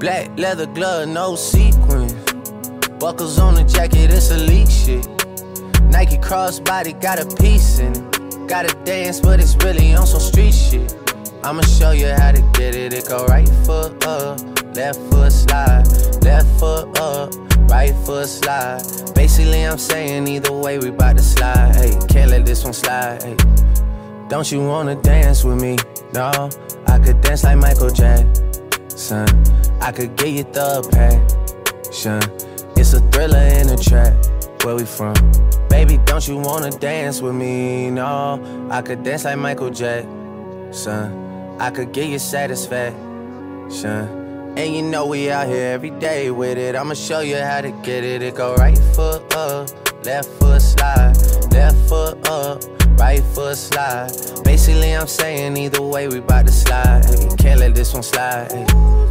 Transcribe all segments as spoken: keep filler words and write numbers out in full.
Black leather glove, no sequins. Buckles on the jacket, it's elite shit. Nike crossbody, got a piece in it. Gotta dance, but it's really on some street shit. I'ma show you how to get it. It go right foot up, left foot slide, left foot up, right foot slide. Basically, I'm saying either way, we bout to slide. Hey, can't let this one slide. Hey, don't you wanna dance with me? No, I could dance like Michael Jackson. I could get you the passion. It's a thriller in a trap. Where we from? Baby, don't you wanna dance with me? No, I could dance like Michael Jackson. I could give you satisfaction. And you know we out here every day with it. I'ma show you how to get it. It go right foot up, left foot slide, left foot up, right foot slide. Basically, I'm saying either way, we bout to slide. Hey, can't let this one slide. Hey.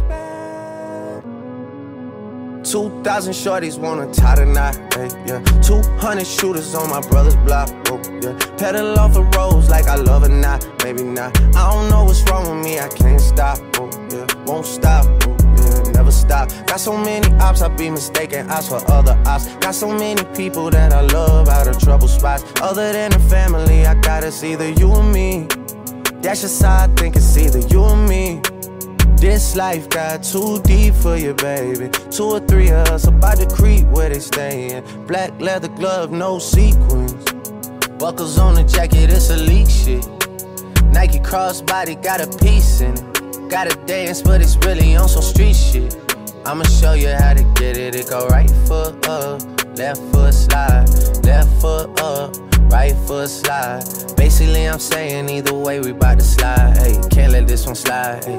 Two thousand shorties wanna tie the knot, hey, yeah. Two hundred shooters on my brother's block, oh, yeah. Pedal off the roads like I love or not, maybe not. I don't know what's wrong with me, I can't stop, oh, yeah. Won't stop, oh, yeah, never stop. Got so many ops, I be mistaken ops for other ops. Got so many people that I love out of trouble spots. Other than the family, I got it's either you or me. That's just how I think it's either you or me. This life got too deep for you, baby. Two or three of us about to creep where they stayin'. Black leather glove, no sequins. Buckles on the jacket, it's elite shit. Nike crossbody, got a piece in it. Gotta dance, but it's really on some street shit. I'ma show you how to get it. It go right foot up, left foot slide, left foot up, right foot slide. Basically, I'm saying either way, we bout to slide. Hey, can't let this one slide. Hey.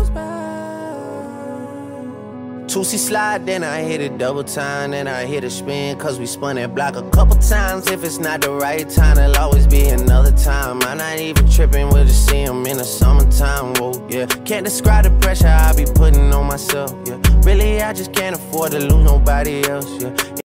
two C slide, then I hit it double time, then I hit a spin, cause we spun that block a couple times. If it's not the right time, there'll always be another time. I'm not even tripping, we'll just see him in the summertime, whoa, yeah. Can't describe the pressure I be putting on myself, yeah. Really, I just can't afford to lose nobody else, yeah.